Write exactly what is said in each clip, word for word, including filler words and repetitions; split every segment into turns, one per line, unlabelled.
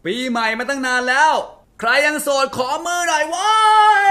ปีใหม่มาตั้งนานแล้วใครยังโสดขอมือหน่อยว้ย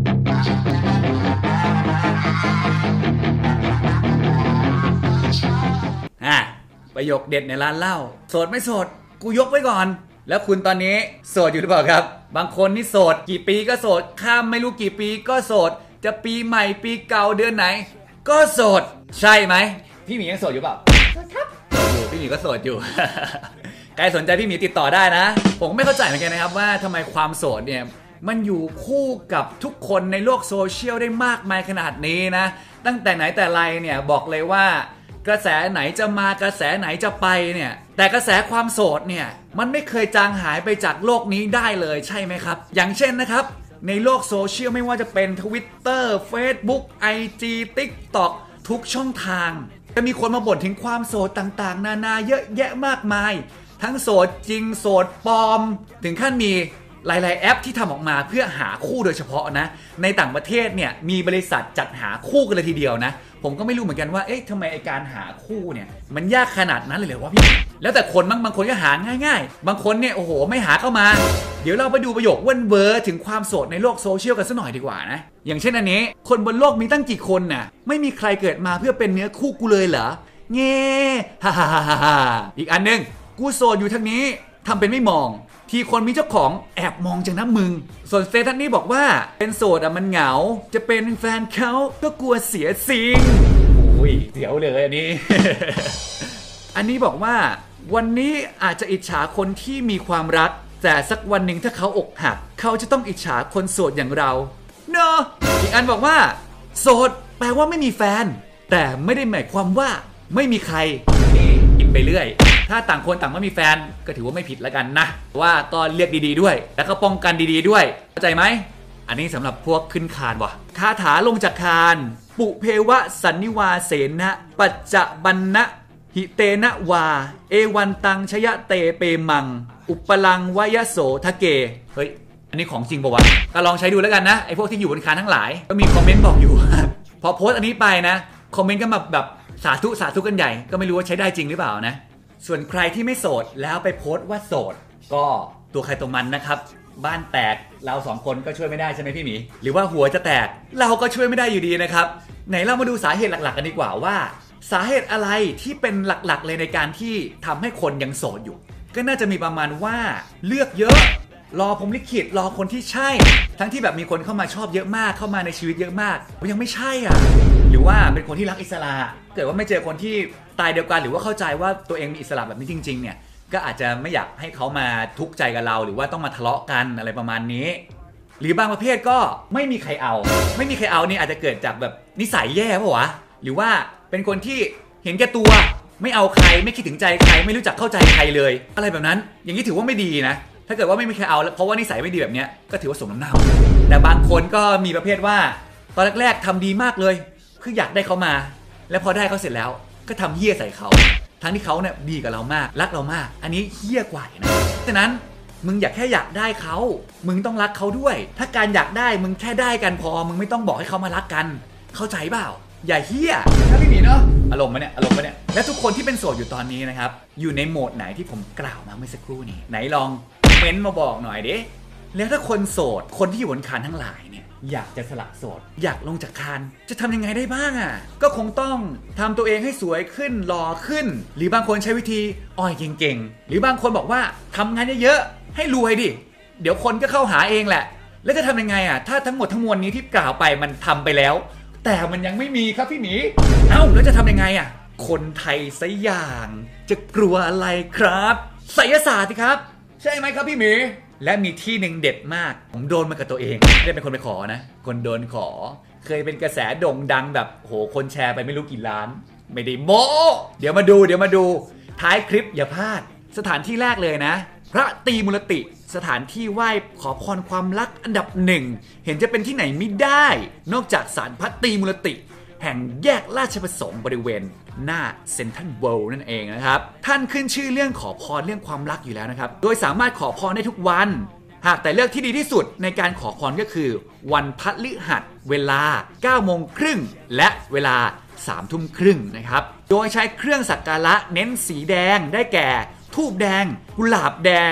อ่ะประโยคเด็ดในร้านเหล้าโสดไม่โสดกูยกไว้ก่อนแล้วคุณตอนนี้โสดอยู่หรือเปล่าครับบางคนนี่โสดกี่ปีก็โสดข้ามไม่รู้กี่ปีก็โสดจะปีใหม่ปีเก่าเดือนไหนก็โสดใช่ไหมพี่หมียังโสดอยู่เปล่าครับอยู่พี่หมีก็โสดอยู่ ใครสนใจพี่หมีติดต่อได้นะผมไม่เข้าใจเหมือนกันนะครับว่าทำไมความโสดเนี่ยมันอยู่คู่กับทุกคนในโลกโซเชียลได้มากมายขนาดนี้นะตั้งแต่ไหนแต่ไรเนี่ยบอกเลยว่ากระแสไหนจะมากระแสไหนจะไปเนี่ยแต่กระแสความโสดเนี่ยมันไม่เคยจางหายไปจากโลกนี้ได้เลยใช่ไหมครับอย่างเช่นนะครับในโลกโซเชียลไม่ว่าจะเป็น Twitter Facebook ไอ จี TikTok ทุกช่องทางจะมีคนมาบ่นถึงความโสดต่างๆนานาเยอะแยะมากมายทั้งโสดจริงโสดปลอมถึงขั้นมีหลายๆแอปที่ทำออกมาเพื่อหาคู่โดยเฉพาะนะในต่างประเทศเนี่ยมีบริษัทจัดหาคู่กันเลยทีเดียวนะผมก็ไม่รู้เหมือนกันว่าเอ๊ะทำไมไอการหาคู่เนี่ยมันยากขนาดนั้นเลยเหรอวะพี่แล้วแต่คนบางบางคนก็หาง่ายๆบางคนเนี่ยโอ้โหไม่หาเข้ามาเดี๋ยวเราไปดูประโยคเว่นเวอร์ถึงความโสดในโลกโซเชียลกันสักหน่อยดีกว่านะอย่างเช่นอันนี้คนบนโลกมีตั้งกี่คนน่ะไม่มีใครเกิดมาเพื่อเป็นเนื้อคู่กูเลยเหรอเง่ฮ่าฮ่าฮ่าฮ่าอีกอันนึงกูโสดอยู่ทางนี้ทำเป็นไม่มองทีคนมีเจ้าของแอบมองจังนะมึงส่วนเซทันนี่บอกว่าเป็นโสดอะมันเหงาจะเป็นแฟนเขาก็กลัวเสียสิ่งโอ้ยเดี๋ยวเลยอันนี้ อันนี้บอกว่าวันนี้อาจจะอิจฉาคนที่มีความรักแต่สักวันหนึ่งถ้าเขาอกหักเขาจะต้องอิจฉาคนโสดอย่างเราเนอะอีกอันบอกว่าโสดแปลว่าไม่มีแฟนแต่ไม่ได้หมายความว่าไม่มีใครนี่อินไปเรื่อยถ้าต่างคนต่างไม่มีแฟนก็ถือว่าไม่ผิดแล้วกันนะว่าก็เรียกดีๆด้วยแล้วก็ป้องกันดีๆด้วยเข้าใจไหมอันนี้สำหรับพวกขึ้นคานว่ะคาถาลงจากคานปุเพวะสันนิวาเสนะปัจจะบันนะหิเตนะวาเอวันตังชยะเตเปมังอุปลังวยโสทะเกเฮ้ยอันนี้ของจริงป่าวะก็ลองใช้ดูแล้วกันนะไอ้พวกที่อยู่บนคานทั้งหลายก็มีคอมเมนต์บอกอยู่ พอโพสต์อันนี้ไปนะคอมเมนต์ก็มาแบบสาธุสาธุกันใหญ่ก็ไม่รู้ว่าใช้ได้จริงหรือเปล่านะส่วนใครที่ไม่โสดแล้วไปโพสต์ว่าโสดก็ตัวใครตัวมันนะครับบ้านแตกเราสองคนก็ช่วยไม่ได้ใช่ไหมพี่หมีหรือว่าหัวจะแตกเราก็ช่วยไม่ได้อยู่ดีนะครับไหนเรามาดูสาเหตุหลักๆกันดีกว่าว่าสาเหตุอะไรที่เป็นหลักๆเลยในการที่ทำให้คนยังโสดอยู่ก็น่าจะมีประมาณว่าเลือกเยอะรอพรหมลิขิตรอคนที่ใช่ทั้งที่แบบมีคนเข้ามาชอบเยอะมากเข้ามาในชีวิตเยอะมากยังไม่ใช่อ่ะหรือว่าเป็นคนที่รักอิสระเกิดว่าไม่เจอคนที่ตายเดียวกันหรือว่าเข้าใจว่าตัวเองมีอิสระแบบนี้จริงๆเนี่ยก็อาจจะไม่อยากให้เขามาทุกข์ใจกับเราหรือว่าต้องมาทะเลาะกันอะไรประมาณนี้หรือบางประเภทก็ไม่มีใครเอาไม่มีใครเอานี่อาจจะเกิดจากแบบนิสัยแย่ป่ะวะหรือว่าเป็นคนที่เห็นแก่ตัวไม่เอาใครไม่คิดถึงใจใครไม่รู้จักเข้าใจใครเลยอะไรแบบนั้นอย่างนี้ถือว่าไม่ดีนะถ้าเกิดว่าไม่มีใครเอาเพราะว่านิสัยไม่ดีแบบนี้ก็ถือว่าสมน้ำหน้าแต่บางคนก็มีประเภทว่าตอนแรกๆทำดีมากเลยคืออยากได้เขามาแล้วพอได้เขาเสร็จแล้วก็ทำเหี้ยใส่เขาทั้งที่เขาเนี่ยดีกับเรามากรักเรามากอันนี้เหี้ยกว่านะฉะนั้นมึงอยากแค่อยากได้เขามึงต้องรักเขาด้วยถ้าการอยากได้มึงแค่ได้กันพอมึงไม่ต้องบอกให้เขามารักกันเข้าใจเปล่าอย่าเหี้ยถ้าพี่หมีเนาะอารมณ์มาเนี่ยอารมณ์มาเนี่ยและทุกคนที่เป็นโสดอยู่ตอนนี้นะครับอยู่ในโหมดไหนที่ผมกล่าวมาเมื่อสักครู่นี้ไหนลองเม้นมาบอกหน่อยดิแล้วถ้าคนโสดคนที่อยู่บนคานทั้งหลายเนี่ยอยากจะสละโสดอยากลงจากคานจะทำยังไงได้บ้างอ่ะก็คงต้องทำตัวเองให้สวยขึ้นหล่อขึ้นหรือบางคนใช้วิธีอ่อยเก่งๆหรือบางคนบอกว่าทำงานเยอะๆให้รวยดิเดี๋ยวคนก็เข้าหาเองแหละแล้วจะทำยังไงอ่ะถ้าทั้งหมดทั้งมวลนี้ที่กล่าวไปมันทำไปแล้วแต่มันยังไม่มีครับพี่หมีเอ้าแล้วจะทำยังไงอ่ะคนไทยซะอย่างจะกลัวอะไรครับไสยศาสตร์สิครับใช่ไหมครับพี่หมีและมีที่หนึ่งเด็ดมากผมโดนมากับตัวเองไม่ได้เป็นคนไปขอนะคนโดนขอเคยเป็นกระแสโด่งดังแบบโหคนแชร์ไปไม่รู้กี่ล้านไม่ได้โม้เดี๋ยวมาดูเดี๋ยวมาดูท้ายคลิปอย่าพลาดสถานที่แรกเลยนะพระตรีมูลติสถานที่ไหว้ขอพรความรักอันดับหนึ่งเห็นจะเป็นที่ไหนไม่ได้นอกจากศาลพระตรีมูลติแห่งแยกราชประสงค์บริเวณหน้าเซ็นทรัลเวิลด์นั่นเองนะครับท่านขึ้นชื่อเรื่องขอพรเรื่องความรักอยู่แล้วนะครับโดยสามารถขอพรได้ทุกวันหากแต่เลือกที่ดีที่สุดในการขอพรก็คือวันพฤหัสเวลา เก้าโมงครึ่งและเวลา สามทุ่มครึ่งนะครับโดยใช้เครื่องสักการะเน้นสีแดงได้แก่ธูปแดงกุหลาบแดง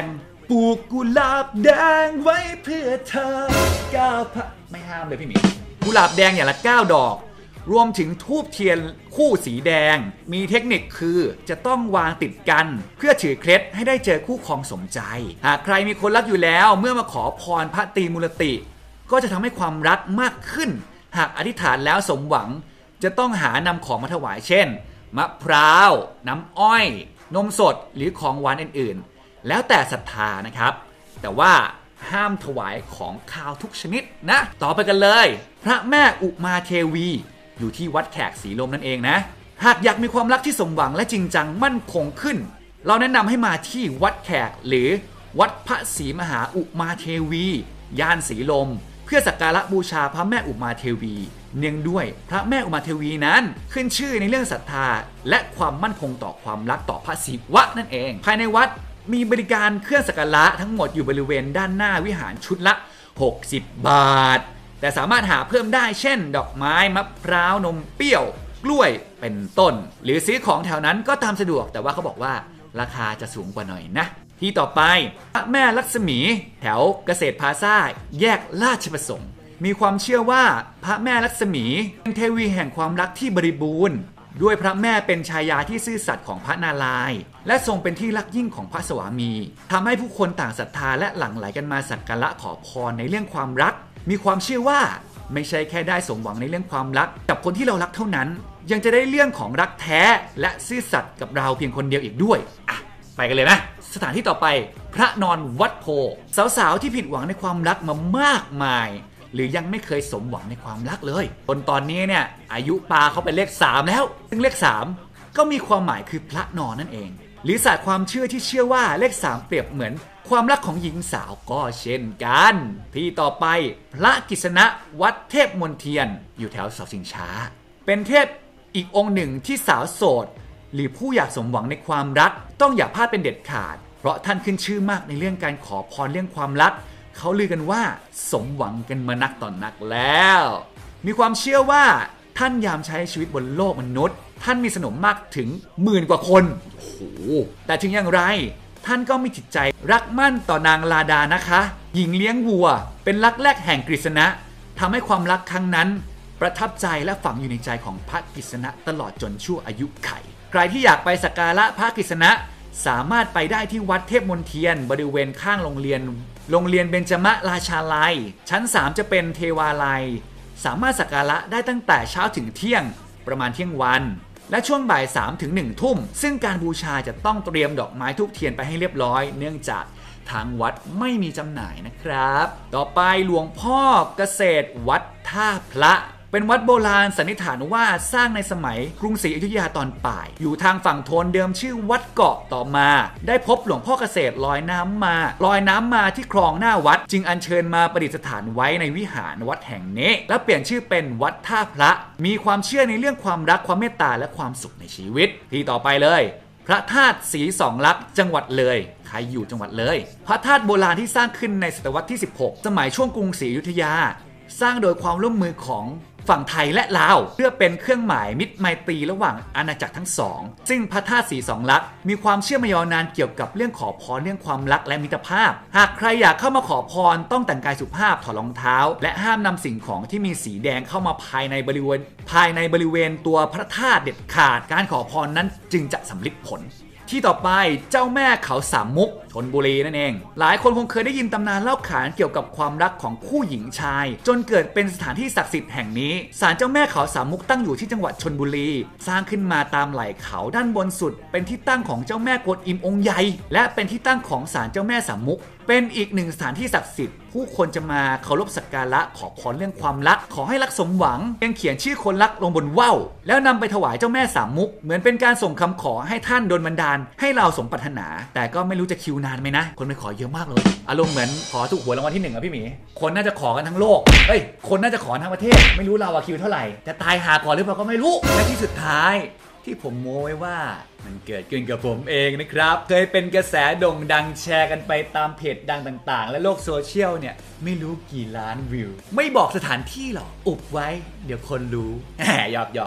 ปลูกกุหลาบแดงไว้เพื่อเธอเก้าพระไม่ห้ามเลยพี่หมีกุหลาบแดงอย่างละเก้าดอกรวมถึงธูปเทียนคู่สีแดงมีเทคนิคคือจะต้องวางติดกันเพื่อถือเคล็ดให้ได้เจอคู่ครองสมใจหากใครมีคนรักอยู่แล้วเมื่อมาขอพรพระตรีมูลติก็จะทำให้ความรักมากขึ้นหากอธิษฐานแล้วสมหวังจะต้องหานำของมาถวายเช่นมะพร้าวน้ำอ้อยนมสดหรือของหวานอื่นๆแล้วแต่ศรัทธานะครับแต่ว่าห้ามถวายของคาวทุกชนิดนะต่อไปกันเลยพระแม่อุมาเทวีอยู่ที่วัดแขกศรีลมนั่นเองนะหากอยากมีความรักที่สมหวังและจริงจังมั่นคงขึ้นเราแนะนำให้มาที่วัดแขกหรือวัดพระศรีมหาอุมาเทวีย่านศรีลมเพื่อสักการะบูชาพระแม่อุมาเทวีเนื่องด้วยพระแม่อุมาเทวีนั้นขึ้นชื่อในเรื่องศรัทธาและความมั่นคงต่อความรักต่อพระศิวะนั่นเองภายในวัดมีบริการเครื่องสักการะทั้งหมดอยู่บริเวณด้านหน้าวิหารชุดละหกสิบบาทแต่สามารถหาเพิ่มได้เช่นดอกไม้มะพร้าวนมเปรี้ยวกล้วยเป็นต้นหรือซื้อของแถวนั้นก็ตามสะดวกแต่ว่าเขาบอกว่าราคาจะสูงกว่าหน่อยนะที่ต่อไปพระแม่ลักษมีแถวเกษตรพลาซ่าแยกราชประสงค์มีความเชื่อว่าพระแม่ลักษมีเป็นเทวีแห่งความรักที่บริบูรณ์ด้วยพระแม่เป็นชายาที่ซื่อสัตย์ของพระนารายณ์และทรงเป็นที่รักยิ่งของพระสวามีทำให้ผู้คนต่างศรัทธาและหลั่งไหลกันมาสักการะขอพรในเรื่องความรักมีความเชื่อว่าไม่ใช่แค่ได้สมหวังในเรื่องความรักกับคนที่เรารักเท่านั้นยังจะได้เรื่องของรักแท้และซื่อสัตย์กับเราเพียงคนเดียวอีกด้วยอ่ะไปกันเลยนะสถานที่ต่อไปพระนอนวัดโพสาวๆที่ผิดหวังในความรักมามากมายหรือยังไม่เคยสมหวังในความรักเลยจนตอนนี้เนี่ยอายุปาเขาเป็นเลขสามแล้วซึ่งเลขสามก็มีความหมายคือพระนอนนั่นเองหรือศาสตร์ความเชื่อที่เชื่อว่าเลขสามเปรียบเหมือนความรักของหญิงสาวก็เช่นกันที่ต่อไปพระกฤษณะวัดเทพมนเทียนอยู่แถวเสาชิงช้าเป็นเทพอีกองค์หนึ่งที่สาวโสดหรือผู้อยากสมหวังในความรักต้องอย่าพลาดเป็นเด็ดขาดเพราะท่านขึ้นชื่อมากในเรื่องการขอพรเรื่องความรักเขาลือกันว่าสมหวังกันมานักต่อนนักแล้วมีความเชื่อว่าท่านยามใช้ชีวิตบนโลกมนุษย์ท่านมีสนมมากถึงหมื่นกว่าคนโอ้โหแต่ถึงอย่างไรท่านก็มีจิตใจรักมั่นต่อนางลาดานะคะหญิงเลี้ยงวัวเป็นรักแรกแห่งกฤษณะทำให้ความรักครั้งนั้นประทับใจและฝังอยู่ในใจของพระกฤษณะตลอดจนชั่วอายุไขใครที่อยากไปสักการะพระกฤษณะสามารถไปได้ที่วัดเทพมนเทียนบริเวณข้างโรงเรียนโรงเรียนเบญจมราชาลัยชั้นสามจะเป็นเทวาลัยสามารถสักการะได้ตั้งแต่เช้าถึงเที่ยงประมาณเที่ยงวันและช่วงบ่ายสามถึงหนึ่งทุ่มซึ่งการบูชาจะต้องเตรียมดอกไม้ธูปเทียนไปให้เรียบร้อยเนื่องจากทางวัดไม่มีจำหน่ายนะครับต่อไปหลวงพ่อเกษตรวัดท่าพระเป็นวัดโบราณสันนิษฐานว่าสร้างในสมัยกรุงศรีอยุธยาตอนปลายอยู่ทางฝั่งโทนเดิมชื่อวัดเกาะต่อมาได้พบหลวงพ่อเกษตรลอยน้ำมาลอยน้ำมาที่คลองหน้าวัดจึงอัญเชิญมาประดิษฐานไว้ในวิหารวัดแห่งนี้และเปลี่ยนชื่อเป็นวัดท่าพระมีความเชื่อในเรื่องความรักความเมตตาและความสุขในชีวิตที่ต่อไปเลยพระธาตุศรีสองลักษณ์จังหวัดเลยใครอยู่จังหวัดเลยพระธาตุโบราณที่สร้างขึ้นในศตวรรษที่สิบหกสมัยช่วงกรุงศรีอยุธยาสร้างโดยความร่วมมือของฝั่งไทยและลาวเพื่อเป็นเครื่องหมายมิตรไมตรีระหว่างอาณาจักรทั้งสองซึ่งพระธาตุศรีสองลักษณ์มีความเชื่อมายาวนานเกี่ยวกับเรื่องขอพรเรื่องความรักและมิตรภาพหากใครอยากเข้ามาขอพรต้องแต่งกายสุภาพถอดรองเท้าและห้ามนำสิ่งของที่มีสีแดงเข้ามาภายในบริเวณภายในบริเวณตัวพระธาตุเด็ดขาดการขอพรนั้นจึงจะสำเร็จผลที่ต่อไปเจ้าแม่เขาสามมุกชลบุรีนั่นเองหลายคนคงเคยได้ยินตำนานเล่าขานเกี่ยวกับความรักของคู่หญิงชายจนเกิดเป็นสถานที่ศักดิ์สิทธิ์แห่งนี้ศาลเจ้าแม่เขาสามมุกตั้งอยู่ที่จังหวัดชลบุรีสร้างขึ้นมาตามไหล่เขาด้านบนสุดเป็นที่ตั้งของเจ้าแม่กวนอิมองค์ใหญ่และเป็นที่ตั้งของศาลเจ้าแม่สามมุกเป็นอีกหนึ่งสถานที่ศักดิ์สิทธิ์ผู้คนจะมาเคารพสักการะขอพรเรื่องความรักขอให้รักสมหวังยังเขียนชื่อคนรักลงบนว่าวแล้วนำไปถวายเจ้าแม่สามมุกเหมือนเป็นการส่งคำขอให้ท่านโดนบันดาลให้เราสมปรารถนาแต่ก็ไม่รู้จะคิวนานไหมนะคนไปขอเยอะมากเลยอารมณ์เหมือนขอถูกหวยรางวัลที่หนึ่งอะพี่หมีคนน่าจะขอกันทั้งโลกเฮ้ยคนน่าจะขอทั้งประเทศไม่รู้เราอะคิวเท่าไหร่จะตายหาก่อนหรือเปล่าก็ไม่รู้และที่สุดท้ายที่ผมโม้ไว้ว่ามันเกิดขึ้นกับผมเองนะครับเคยเป็นกระแสโด่งดังแชร์กันไปตามเพจดังต่างๆและโลกโซเชียลเนี่ยไม่รู้กี่ล้านวิวไม่บอกสถานที่หรอกอุบไว้เดี๋ยวคนรู้แหมหยอกหยอกหยอก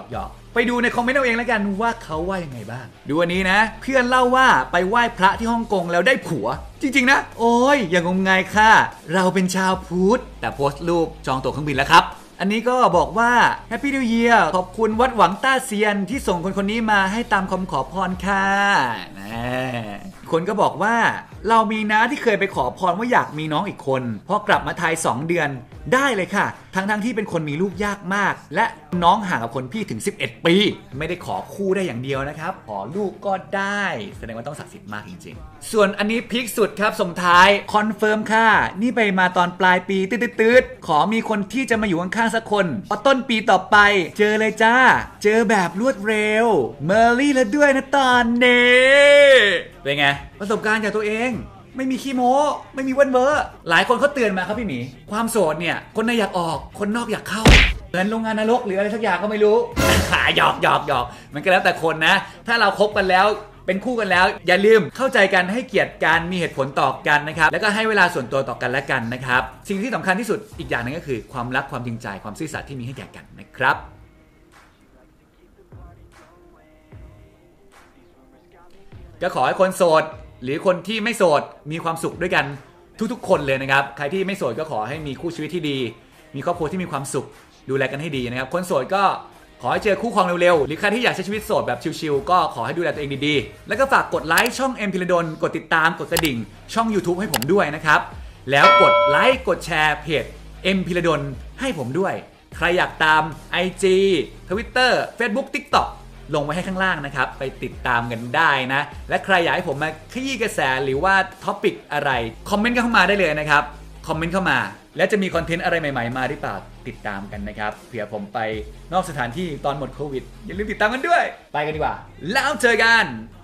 ไปดูในคอมเมนต์เอาเองแล้วกันว่าเขาว่ายังไงบ้างดูวันนี้นะเพื่อนเล่าว่าไปไหว้พระที่ฮ่องกงแล้วได้ผัวจริงๆนะโอ้ยอย่างงมงายค่ะเราเป็นชาวพุทธแต่โพสต์รูปจองตั๋วเครื่องบินแล้วครับอันนี้ก็บอกว่า Happy New Year ขอบคุณวัดหวังต้าเซียนที่ส่งคนคนนี้มาให้ตามคำขอพรค่ะคนก็บอกว่าเรามีน้าที่เคยไปขอพรว่าอยากมีน้องอีกคนพอกลับมาไทยสองเดือนได้เลยค่ะทั้งทั้งที่เป็นคนมีลูกยากมากและน้องห่างกับคนพี่ถึงสิบเอ็ดปีไม่ได้ขอคู่ได้อย่างเดียวนะครับขอลูกก็ได้แสดงว่าต้องศักดิ์สิทธิ์มากจริงๆส่วนอันนี้พีคสุดครับส่งท้ายคอนเฟิร์มค่ะนี่ไปมาตอนปลายปีตืดๆขอมีคนที่จะมาอยู่ข้างๆสักคนพอต้นปีต่อไปเจอเลยจ้าเจอแบบรวดเร็วเมอร์รี่แล้วด้วยนะตอนนี้เป็นไงประสบการณ์จากตัวเองไม่มีขี้โม้ไม่มีวันเวอร์หลายคนเขาเตือนมาครับพี่หมีความโสดเนี่ยคนในอยากออกคนนอกอยากเข้าเหมือนโรงงานนรกหรืออะไรสักอย่างก็ไม่รู้ หยอกหยอกหยอกมันก็แล้วแต่คนนะถ้าเราคบกันแล้วเป็นคู่กันแล้วอย่าลืมเข้าใจกันให้เกียรติกันมีเหตุผลต่อกันนะครับแล้วก็ให้เวลาส่วนตัวต่อกันและกันนะครับสิ่งที่สำคัญที่สุดอีกอย่างหนึ่งก็คือความรักความจริงใจความซื่อสัตย์ที่มีให้แก่กันนะครับก็ขอให้คนโสดหรือคนที่ไม่โสดมีความสุขด้วยกันทุกๆคนเลยนะครับใครที่ไม่โสดก็ขอให้มีคู่ชีวิตที่ดีมีครอบครัวที่มีความสุขดูแลกันให้ดีนะครับคนโสดก็ขอให้เจอคู่ครองเร็วๆหรือใครที่อยากใช้ชีวิตโสดแบบชิลๆก็ขอให้ดูแลตัวเองดีๆแล้วก็ฝากกดไลค์ช่องเอ็มพิรดลกดติดตามกดกระดิ่งช่อง YouTube ให้ผมด้วยนะครับแล้วกดไลค์กดแชร์เพจเอ็มพิรดลให้ผมด้วยใครอยากตาม ไอ จี Twitter Facebook TikTokลงไว้ให้ข้างล่างนะครับไปติดตามกันได้นะและใครอยากให้ผมมาขยี้กระแสหรือว่าท็อปิกอะไรคอมเมนต์เข้ามาได้เลยนะครับคอมเมนต์เข้ามาแล้วจะมีคอนเทนต์อะไรใหม่ๆมาหรือเปล่าติดตามกันนะครับเผื่อผมไปนอกสถานที่ตอนหมดโควิดอย่าลืมติดตามกันด้วยไปกันดีกว่าแล้วเจอกัน